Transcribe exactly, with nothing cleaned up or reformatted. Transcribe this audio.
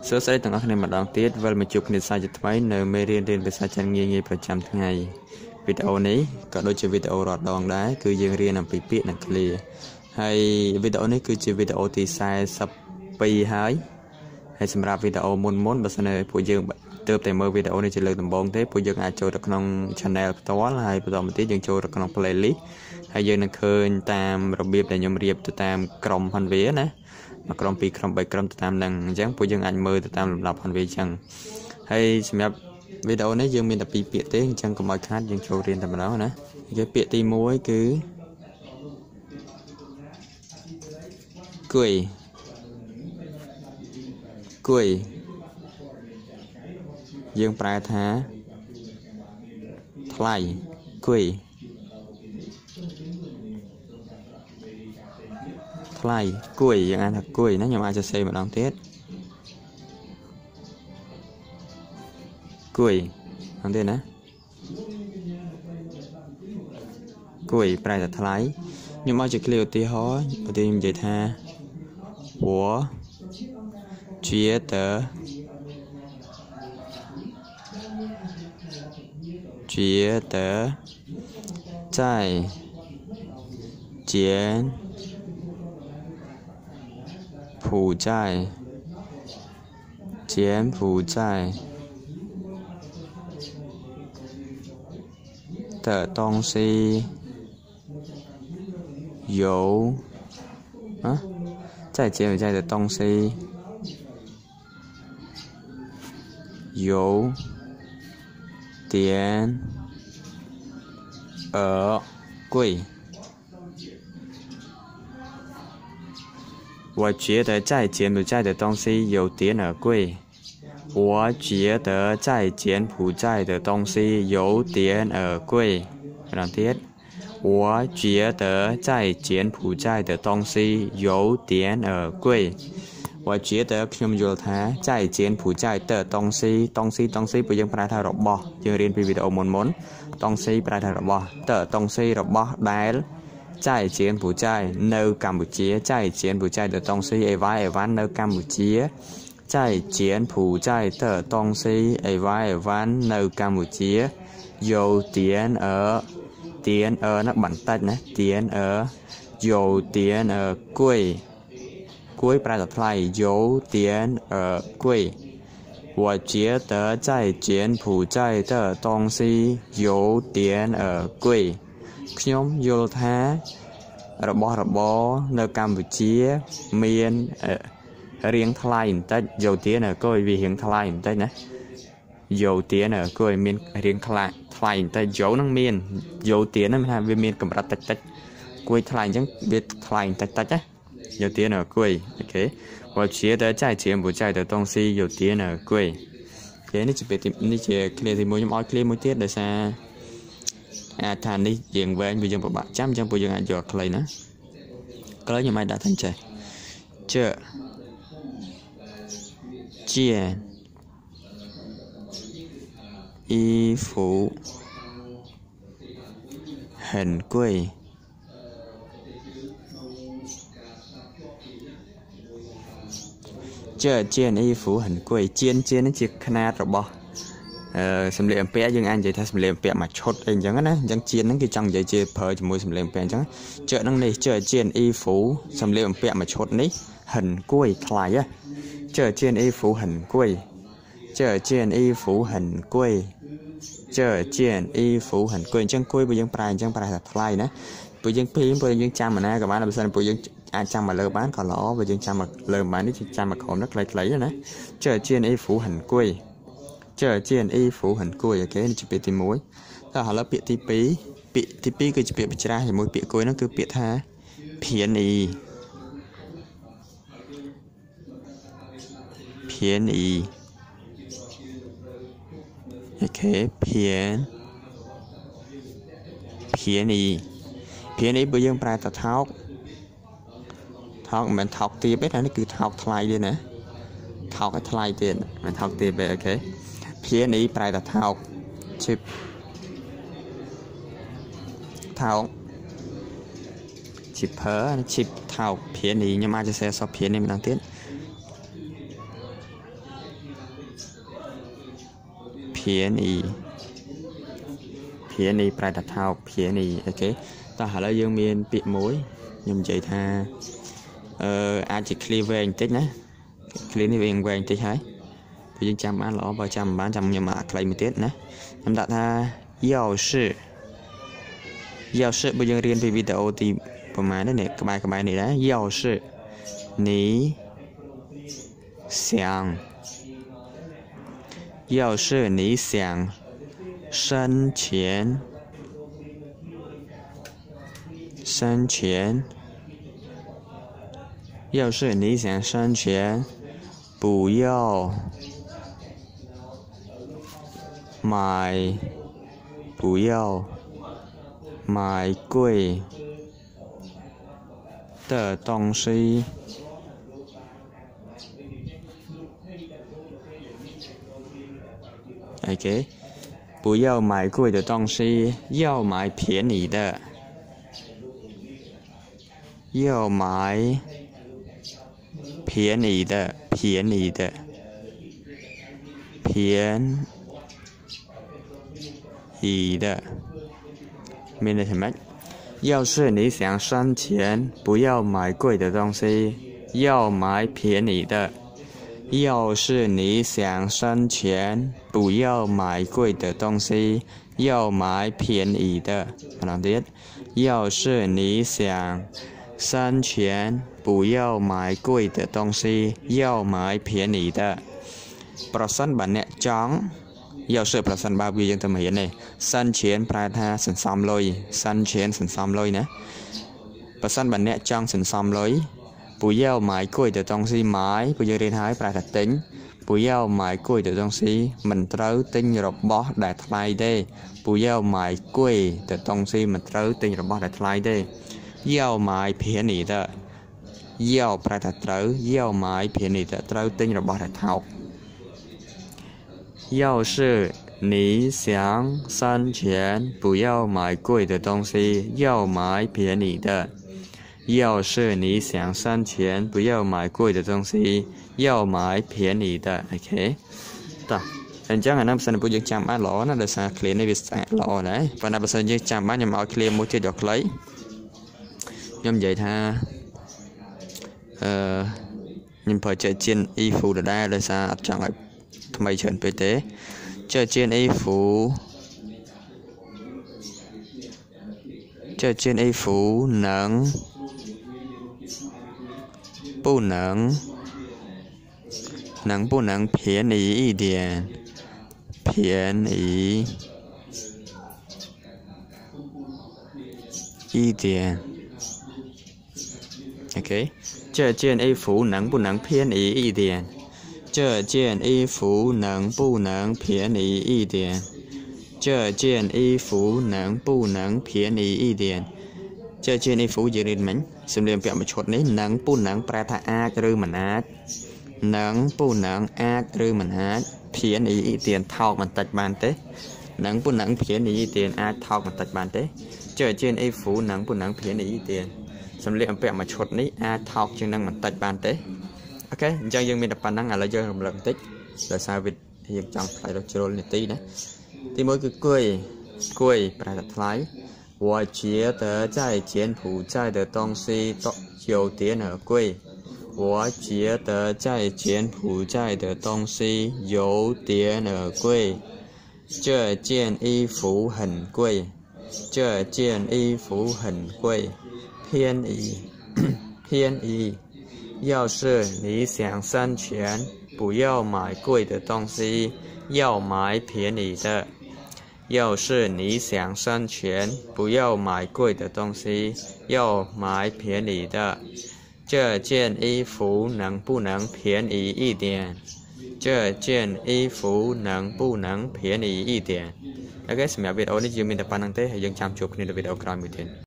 សួស្តីទាំងអស់គ្នាម្ដងទៀតវិលមកជួបគ្នាសាជាថ្មីនៅមេរៀនរៀនភាសាចិនងាយៗប្រចាំថ្ងៃវីដេអូនេះក៏ដូចជាវីដេអូរត់ដងដែរគឺយើងរៀនអំពីពាក្យនិងឃ្លាហើយវីដេអូនេះគឺជាវីដេអូទីสี่สิบពីរហើយហើយសម្រាប់វីដេអូមុនមុនបើសិនជាពួកយើងទើបតែមើលវីដេអូនេះជាលើកដំបូងទេពួកយើងអាចចូលទៅក្នុង channel ផ្ទាល់ហើយបន្តមកទៀតយើងចូលទៅក្នុង playlist ហើយយើងនឹងឃើញតាមរបៀបដែលខ្ញុំរៀបទៅតាមក្រុមផងវាណាមកក្រុមពីរក្រុមបីក្រុមទៅតាមនឹងអញ្ចឹងពួកយើងអាចមើលទៅតាមលំដាប់ផងវាអញ្ចឹងហើយសម្រាប់វីដេអូនេះយើងមានតែពីរពាក្យទេអញ្ចឹងកុំឲ្យខាតយើងចូលរៀនតែម្ដងណាគេពាក្យទីមួយគឺគួយគួយយើងប្រែថាថ្លៃគួយថ្លៃគួយយើងអានថាគួយណាខ្ញុំអាចសរសេរម្ដងទៀតគួយអត់ទេណាគួយប្រែថាថ្លៃខ្ញុំមកជាឃ្លាឧទាហរណ៍ឧទាហរណ៍និយាយថា我觉得觉得在柬埔寨柬埔寨的东西有啊在柬埔寨的东西有点儿贵我觉得在柬埔寨的东西有点儿贵我觉得在柬埔寨的东西有点儿贵两天我觉得在柬埔寨的东西有点儿贵我觉得ខ្ញុំយល់ថា在柬埔寨的东西东西东西ពួកយើងប្រែថារបស់យើងរៀនពីវីដេអូមុនមុន东西ប្រែថារបស់的东西របស់ដែល在柬埔寨នៅកម្ពុជា在柬埔寨的东西អីវ៉ាអីវ៉ាន់នៅកម្ពុជា在柬埔寨的东西អីវ៉ាអីវ៉ាន់នៅកម្ពុជា有点儿点儿ណាបន្តិចណា点儿有点儿贵贵ប្រែថាថ្លៃ有点儿贵我觉得在柬埔寨的东西有点儿贵ខ្ញុំយល់ថារបស់របរនៅកម្ពុជាមានរៀងថ្លៃបន្តិចយោទៀនក៏វារៀងថ្លៃបន្តិចណាយោទៀនក៏មានរៀងថ្លៃថ្លៃបន្តិចយោនឹងមានយោទៀនហ្នឹងថាវាមានកម្រិតតិចតិចគួយថ្លៃអញ្ចឹងវាថ្លៃបន្តិចតិចណា有点儿贵 OK 我觉得在柬埔寨的东西有点儿贵 OK នេះជាពេលនេះជាឃ្លាទីមួយខ្ញុំឲ្យឃ្លាមួយទៀតដោយសារអាចថានេះយើងវែងវាយើងពិបាកចាំអញ្ចឹងពួកយើងអាចយកខ្លីណាខ្លីខ្ញុំអាចដាក់ថាចេះ这件衣服很贵这件衣服很贵件件នេះជាຂະຫນາດរបស់អឺសម្លៀកបំពាក់យើងអាចនិយាយថាសម្លៀកបំពាក់មួយឈុតអីអញ្ចឹងណាអញ្ចឹងជាហ្នឹងគេចង់និយាយជាប្រើជាមួយសម្លៀកបំពាក់អញ្ចឹងជើហ្នឹងនេះជើជាអ៊ីហ្វូសម្លៀកបំពាក់មួយឈុតនេះហិនគួយថ្លៃហ៎ជើជាអ៊ីហ្វូហិនគួយជើជាអ៊ីហ្វូហិនគួយជើជាអ៊ីហ្វូហិនគួយអញ្ចឹងគួយពួកយើងប្រែអញ្ចឹងប្រែថាថ្លៃណាពួកយើងព្រីមពួកយើងចាំអាណាក៏បានបើមិនពួកយើងអាចចាំមកលើបានក៏ល្អបើយើងចាំមកលើបាននេះចាំមកក្រុមនោះខ្លីៗណាជើជាអ៊ីហ្វូហិនគួយ这件衣服很贵អូខេនេះជាពាក្យទីមួយតែឥឡូវពាក្យទីពីរពាក្យទីពីរគឺជាពាក្យបច្រាស់ជាមួយពាក្យគួយនោះគឺពាក្យថា便宜便宜អូខេ便便宜便宜បើយើងប្រែថាថោកថោកមិនមែនថោកទាបទេនេះគឺថោកថ្លៃទេណាថោកឲ្យថ្លៃទៀតមិនថោកទាបទេអូខេ便宜ប្រែថាថោក chip ថោក cheaper chip ថោក便宜ខ្ញុំអាចសរសេរសព្វ便宜ម្ដងទៀត便宜便宜ប្រែថាថោក便宜អូខេតោះឥឡូវយើងមានពាក្យមួយខ្ញុំនិយាយថាអឺអាចជា clear វែងបន្តិចណា clear នេះវែងវែងបន្តិចហើយព្រោះយើងចាំបានល្អបើចាំបានចាំខ្ញុំអាខ្លីមួយទៀតណាខ្ញុំដាក់ថា钥匙钥匙បើយើងរៀនពីវីដេអូទីប្រហែលនេះក្បែរក្បែរនេះដែរ钥匙你想要是你想生钱生钱要是你想生钱不要买不要买贵的东西OK 不要买贵的东西要买便宜的要买便宜的便宜的便宜的明白什么要是你想生钱不要买贵的东西要买便宜的要是你想生钱不要买贵的东西要买便宜的两点要是你想生钱不要买贵的东西要买便宜的ប្រសិនបើអ្នកចង់យកសើប្រសិនបើវាយើងទៅរៀននេះសិនឈានប្រែថាសន្សំលុយសិនឈានសន្សំលុយណាប្រសិនបើអ្នកចង់សន្សំលុយ不要买贵的东西买ព្រោះយើងរៀនហើយប្រែថាទិញ不要买贵的东西មិនត្រូវទិញរបស់ដែលថ្លៃទេ不要买贵的东西មិនត្រូវទិញរបស់ដែលថ្លៃទេ要买便宜的要ប្រែថាត្រូវ要买便宜的ត្រូវទិញរបស់ដែលថោក要是你想生钱不要买贵的东西要买便宜的要是你想生钱不要买贵的东西要买便宜的 OK តោះអញ្ចឹងអានោះបើសិនពួកយើងចាំបានល្អណាស់ដោយសារ clear នេះវាស្អាតល្អណាស់ប៉ុន្តែបើសិនយើងចាំបានខ្ញុំឲ្យ clear មួយទៀតយកខ្លីខ្ញុំនិយាយថាអឺខ្ញុំប្រើចេះជៀន e ហ្វូដដែលដោយសារអត់ចង់ឲ្យថ្មីច្រើនពេកទេ这件衣服这件衣服能不能能不能便宜一点便宜一点 OK 这件衣服能不能便宜一点这件衣服能不能便宜一点这件衣服能不能便宜一点这件衣服យើងរៀនមិញសំលៀកបំពាក់មួយឈុតនេះនឹង不能ប្រែថាអាចឬមិនអាចនឹង不能អាចឬមិនអាច便宜一点ថោកបន្តិចបានទេនឹង不能便宜一点អាចថោកបន្តិចបានទេ这件衣服能不能便宜一点សំលៀកបំពាក់មួយឈុតនេះអាចថោកជាងនឹងបន្តិចបានទេអូខេអញ្ចឹងយើងមានតែប៉ុណ្ណឹងឥឡូវយើងរំលឹកបន្តិចដោយសារវាយើងចង់ផ្លាយដល់ជ្រុលនាទីណាទីមួយគឺគុយគុយប្រែថាថ្លៃ我觉得在柬埔寨的东西都有点儿贵我觉得在柬埔寨的东西有点儿贵这件衣服很贵这件衣服很贵便宜便宜要是你想生钱不要买贵的东西要买便宜的要是你想生钱不要买贵的东西要买便宜的这件衣服能不能便宜一点这件衣服能不能便宜一点 OK សម្រាប់វីដេអូនេះយើងមានតែប៉ុណ្្នឹងទេហើយយើងចាំជួបគ្នានៅវីដេអូក្រោយមួយទៀត